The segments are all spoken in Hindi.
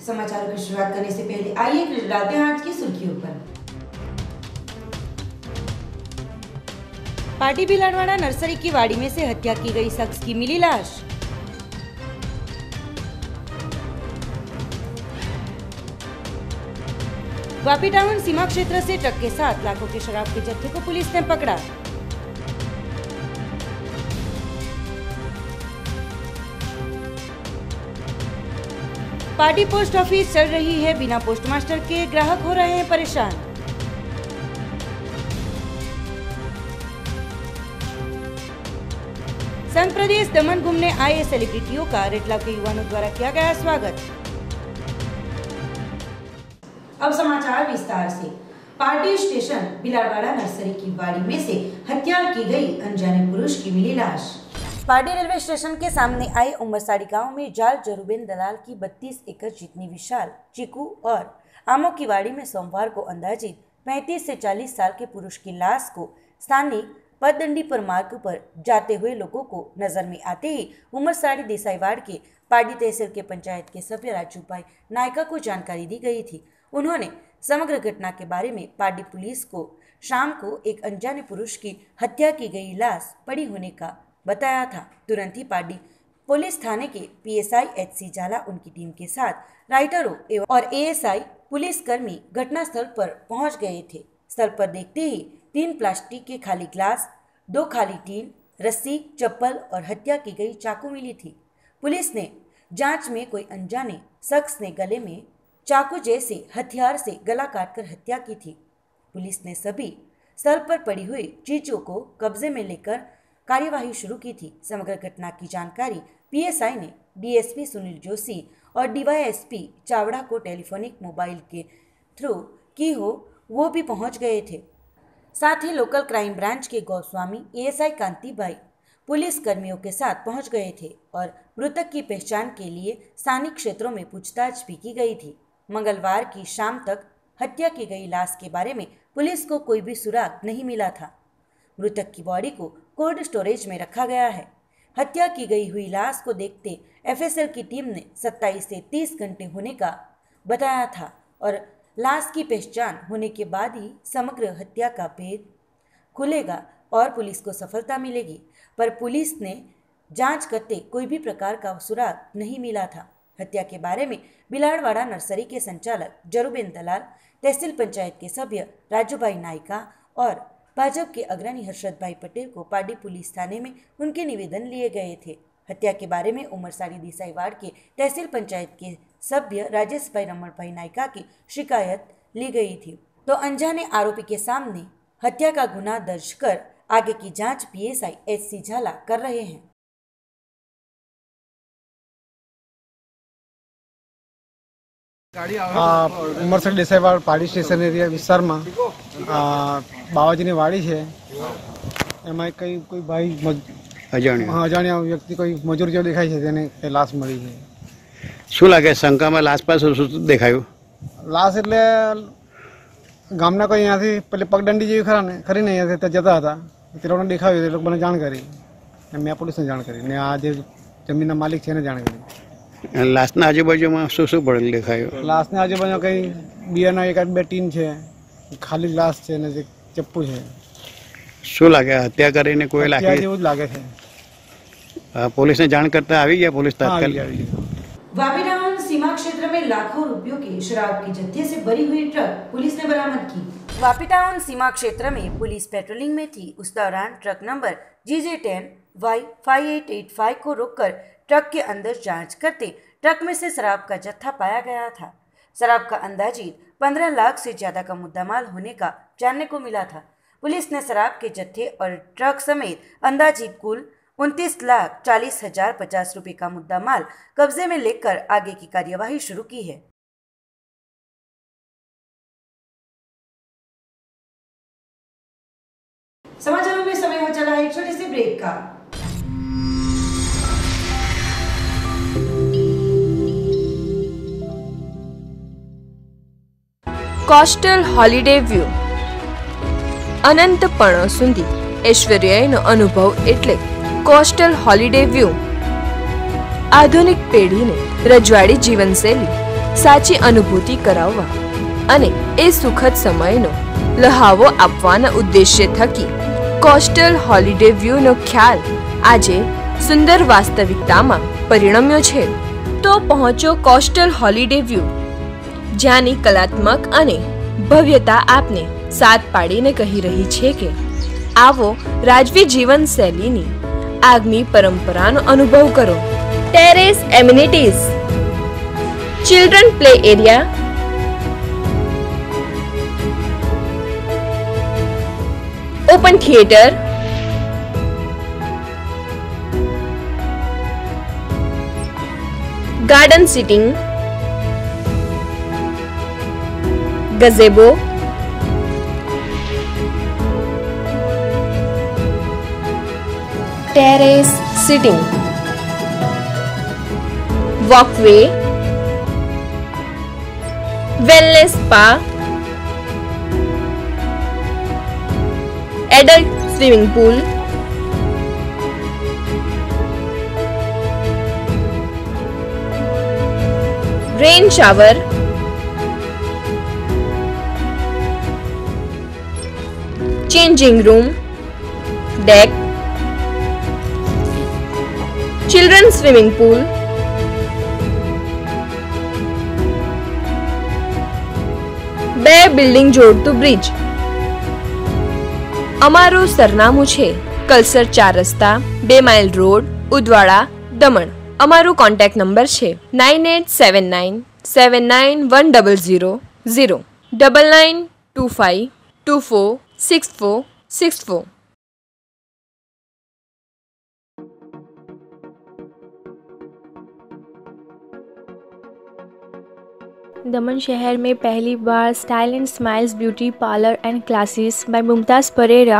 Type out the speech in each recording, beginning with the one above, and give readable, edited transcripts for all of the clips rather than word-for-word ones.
समाचारों की शुरुआत करने से पहले आइए नजर डालते हैं आज की सुर्खियों पर। पार्टी भिलाड़वाड़ा नर्सरी की वाड़ी में से हत्या की गई शख्स की मिली लाश। वापी टाउन सीमा क्षेत्र से ट्रक के साथ लाखों की शराब के जत्थे को पुलिस ने पकड़ा। पार्टी पोस्ट ऑफिस चल रही है बिना पोस्टमास्टर के, ग्राहक हो रहे हैं परेशान। संघ प्रदेश दमन घूमने आए सेलिब्रिटियों का रेटलाव के युवाओं द्वारा किया गया स्वागत। अब समाचार विस्तार से। पार्टी स्टेशन भिलाड़वाड़ा नर्सरी की वाड़ी में से हत्या की गई अनजाने पुरुष की मिली लाश। पार्टी रेलवे स्टेशन के सामने आए उमरसाड़ी गांव में जाल जरूबेन दलाल की 32 एकड़ जितनी विशाल चीकू और आमों की वाड़ी में सोमवार को अंदाजित 35 से 40 साल के पुरुष की लाश को स्थानीय पगडंडी पर मार्ग पर जाते हुए लोगों को नजर में आते ही उमरसाड़ी देसाईवाड़ के पार्टी तहसील के पंचायत के सभ्य राजू भाई नायका को जानकारी दी गई थी। उन्होंने समग्र घटना के बारे में पार्टी पुलिस को शाम को एक अनजाने पुरुष की हत्या की गई लाश पड़ी होने का बताया था। तुरंत ही पार्टी पुलिस थाने के पीएसआई एचसी झाला उनकी टीम के साथ राइटरों और एएसआई पुलिसकर्मी घटनास्थल पर पहुंच गए थे। स्थल पर देखते ही 3 प्लास्टिक के खाली ग्लास, 2 खाली टीन, रस्सी, चप्पल और हत्या की गई चाकू मिली थी। पुलिस ने जांच में कोई अनजाने शख्स ने गले में चाकू जैसे हथियार से गला काटकर हत्या की थी। पुलिस ने सभी स्थल पर पड़ी हुई चीजों को कब्जे में लेकर कार्यवाही शुरू की थी। समग्र घटना की जानकारी पीएसआई ने डीएसपी सुनील जोशी और डीवाईएसपी चावड़ा को टेलीफोनिक मोबाइल के थ्रू की हो, वो भी पहुंच गए थे। साथ ही लोकल क्राइम ब्रांच के गोस्वामी एएसआई कांति भाई पुलिस कर्मियों के साथ पहुंच गए थे और मृतक की पहचान के लिए स्थानीय क्षेत्रों में पूछताछ भी की गई थी। मंगलवार की शाम तक हत्या की गई लाश के बारे में पुलिस को कोई भी सुराग नहीं मिला था। मृतक की बॉडी को कोल्ड स्टोरेज में रखा गया है। हत्या की गई हुई लाश को देखते एफएसएल की टीम ने 27 से 30 घंटे होने का बताया था और लाश की पहचान होने के बाद ही समग्र हत्या का भेद खुलेगा और पुलिस को सफलता मिलेगी। पर पुलिस ने जांच करते कोई भी प्रकार का सुराग नहीं मिला था। हत्या के बारे में भिलाड़वाड़ा नर्सरी के संचालक जरूबेन दलाल, तहसील पंचायत के सभ्य राजू भाई नायका और भाजपा के अग्रणी हर्षद भाई पटेल को पार्टी पुलिस थाने में उनके निवेदन लिए गए थे। हत्या के बारे में उमरसाड़ी देसाईवाड़ के तहसील पंचायत के सभ्य राजेश भाई रमण भाई नायका की शिकायत ली गई थी, तो अनजाने आरोपी के सामने हत्या का गुनाह दर्ज कर आगे की जांच पीएसआई एचसी झाला कर रहे हैं। Umarsadi Desaiwad party station area विस्तार में बाबाजी वाड़ी है। एम कोई भाई अजाण्या व्यक्ति कोई मजूर जो देखाय है तेने लाश मળી है। શું લાગે શંકામાં લાશ પાસે શું દેખાયું? લાશ એટલે ગામના કોઈ અહીંયાથી પેલે પગદંડી જેવી ખરા ને ખરીને અહીંયાથી ત્યાં જતા હતા, તે લોકોને દેખાયું, તે લોકો મને જાણ કરી ને મેં પોલીસને જાણ કરી ને આ જે જમીનના માલિક છે એને જાણ કરી। લાશના આજુબાજુમાં શું પડેલ દેખાયું? લાશના આજુબાજુ કઈ બિયાના એકાદ બે ટીન છે, ખાલી ગ્લાસ છે ને ચપ્પુ છે। શું લાગે હત્યા કરીને કોઈ લાગે? જેવું જ લાગે છે। पुलिस ने जान करता आ गया पुलिस तात्कालिक। वापी टाउन सीमा क्षेत्र में लाखों रुपयों के शराब के जत्थे से भरी हुई ट्रक पुलिस ने बरामद की। वापी टाउन सीमा क्षेत्र में पुलिस पेट्रोलिंग में थी। उस दौरान ट्रक नंबर GJ10Y5885 को रोककर ट्रक के अंदर जांच करते ट्रक में से शराब का जत्था पाया गया था। शराब का अंदाजित 15 लाख से ज्यादा का मुद्दामाल होने का जानने को मिला था। पुलिस ने शराब के जत्थे और ट्रक समेत अंदाजित कुल 29,40,050 रुपए का मुद्दा माल कब्जे में लेकर आगे की कार्यवाही शुरू की है। समाचारों में समय हो चला है एक छोटे से ब्रेक का। કોસ્ટલ હોલિડે વ્યૂ અનંતપણો સુધી ऐश्वर्यનો અનુભવ એટલે કોસ્ટલ હોલિડે વ્યૂ। આધુનિક પેઢીને રજવાડી જીવનશૈલી સાચી અનુભૂતિ કરાવવા અને એ સુખદ સમયનો લહાવો આપવાના ઉદ્દેશ્ય થકી કોસ્ટલ હોલિડે વ્યૂનો ખ્યાલ આજે સુંદર વાસ્તવિકતામાં પરિણમ્યો છે। તો પહોંચો કોસ્ટલ હોલિડે વ્યૂ, જ્યાંની કલાત્મક અને ભવ્યતા આપને સાત પાડીને કહી રહી છે કે આવો રાજવી જીવન શૈલીની આગમી પરંપરાનો અનુભવ કરો। Terrace amenities, children play area, open theatre, garden sitting, gazebo, terrace sitting, walkway, wellness spa, adult swimming pool, rain shower, changing room, deck, children swimming pool, બે બિલ્ડિંગ જોડતું બ્રિજ। અમારું સરનામું છે કલસર 4 રસ્તા, 2 માઇલ રોડ, ઉદવાડા, દમણ। અમારું કોન્ટેક્ટ નંબર છે 9879791000 9925246464। दमन शहर में पहली बार style and smiles beauty parlour and classes by Mumtaz Pereira.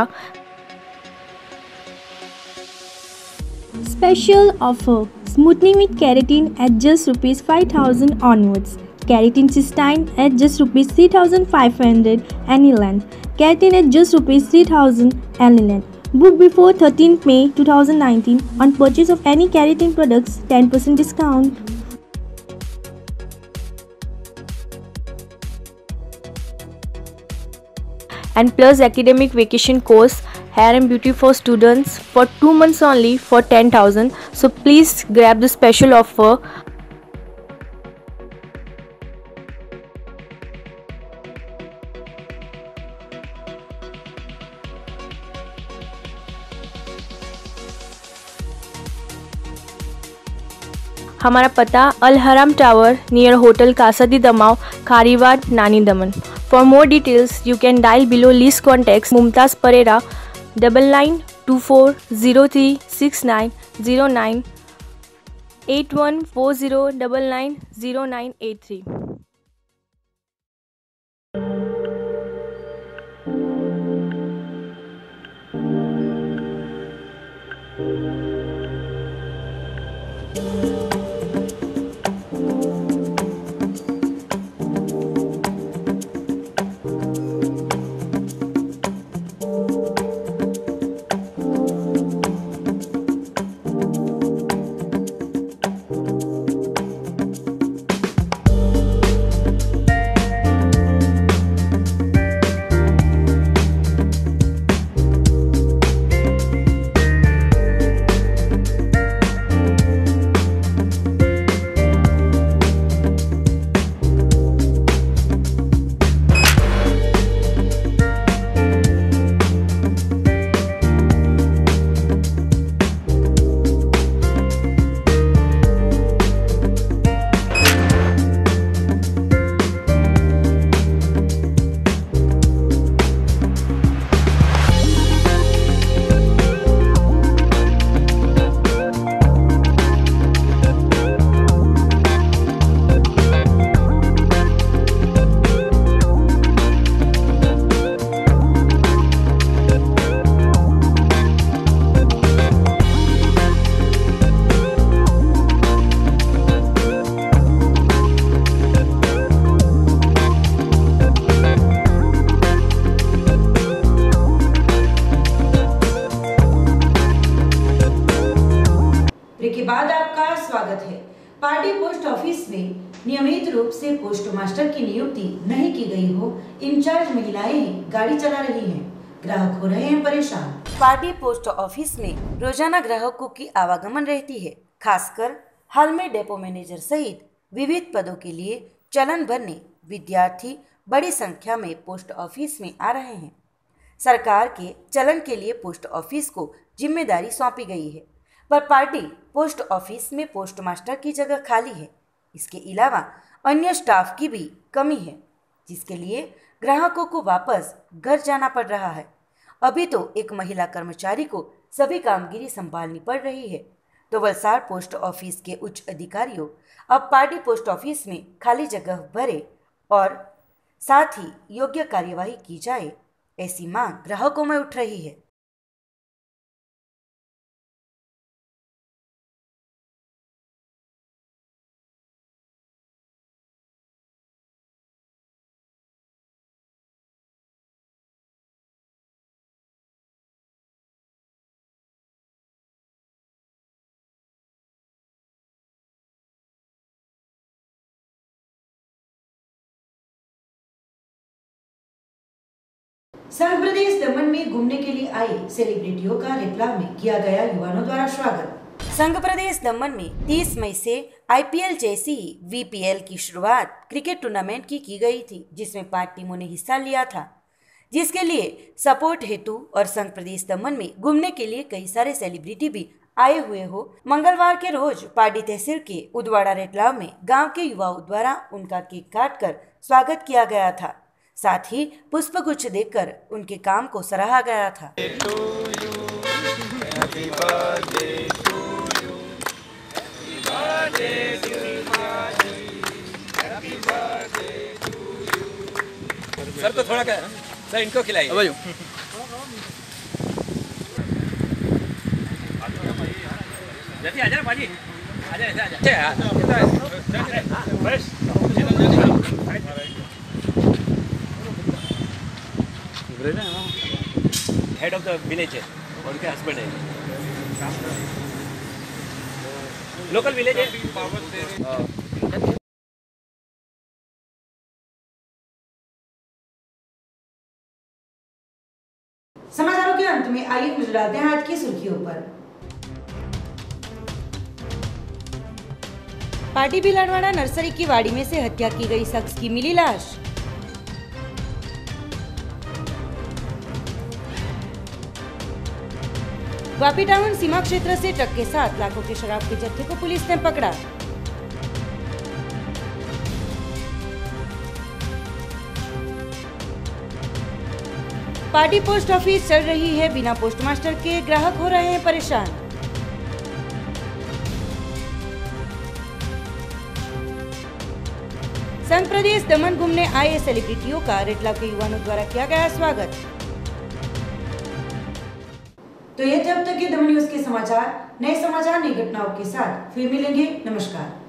Special offer: smoothing with keratin at just ₹5,000 onwards. Keratin cystine at just ₹3,500 any length. Keratin at just ₹3,000 any length. Book before 13th May 2019 on purchase of any keratin products, 10% discount. And plus academic vacation course hair and beauty for students for 2 months only for 10,000. So please grab the special offer. हमारा पता Al Haram tower near hotel कासादी दमाव, Khariwad, Nani Daman. For more details, you can dial below list contacts Mumtaz Parera 9924036909 8140990983। बाद आपका स्वागत है। पार्टी पोस्ट ऑफिस में नियमित रूप से पोस्ट मास्टर की नियुक्ति नहीं की गई हो, इंचार्ज महिलाएं ही गाड़ी चला रही हैं, ग्राहक हो रहे हैं परेशान। पार्टी पोस्ट ऑफिस में रोजाना ग्राहकों की आवागमन रहती है। खासकर हाल में डेपो मैनेजर सहित विविध पदों के लिए चलन भरने विद्यार्थी बड़ी संख्या में पोस्ट ऑफिस में आ रहे हैं। सरकार के चलन के लिए पोस्ट ऑफिस को जिम्मेदारी सौंपी गई है, पर पार्टी पोस्ट ऑफिस में पोस्ट मास्टर की जगह खाली है। इसके अलावा अन्य स्टाफ की भी कमी है, जिसके लिए ग्राहकों को वापस घर जाना पड़ रहा है। अभी तो एक महिला कर्मचारी को सभी कामगिरी संभालनी पड़ रही है, तो वलसाड़ पोस्ट ऑफिस के उच्च अधिकारियों अब पार्टी पोस्ट ऑफिस में खाली जगह भरे और साथ ही योग्य कार्यवाही की जाए, ऐसी मांग ग्राहकों में उठ रही है। संघ प्रदेश दमन में घूमने के लिए आए सेलिब्रिटियों का रेपलाव में किया गया युवाओं द्वारा स्वागत। संघ प्रदेश दमन में 30 मई से आईपीएल जैसी ही वीपीएल की शुरुआत क्रिकेट टूर्नामेंट की गई थी, जिसमें 5 टीमों ने हिस्सा लिया था, जिसके लिए सपोर्ट हेतु और संघ प्रदेश दमन में घूमने के लिए कई सारे सेलिब्रिटी भी आए हुए हो। मंगलवार के रोज पार्टी तहसील के उदवाड़ा रेतलाव में गांव के युवाओं द्वारा उनका केक काट कर स्वागत किया गया था। साथ ही पुष्प गुच्छ देकर उनके काम को सराहा गया था। सर को थोड़ा क्या सर इनको खिलाइए। जल्दी आ जा पाजी, आ जा हेड ऑफ द विलेज है और उनके हस्बैंड है, लोकल विलेज है। समाचारों के अंत में आइए नजर डालते हैं आज की सुर्खियों पर। पार्टी बिलाड़वाड़ा नर्सरी की वाड़ी में से हत्या की गई शख्स की मिली लाश। वापी टाउन सीमा क्षेत्र से ट्रक के साथ लाखों के शराब के जत्थे को पुलिस ने पकड़ा। पार्टी पोस्ट ऑफिस चल रही है बिना पोस्ट मास्टर के, ग्राहक हो रहे हैं परेशान। संघ प्रदेश दमन घूमने आए सेलिब्रिटियों का रेतलाव के युवाओं द्वारा किया गया स्वागत। तो ये थे अब तक के दमन न्यूज के समाचार। नए समाचार नई घटनाओं के साथ फिर मिलेंगे। नमस्कार।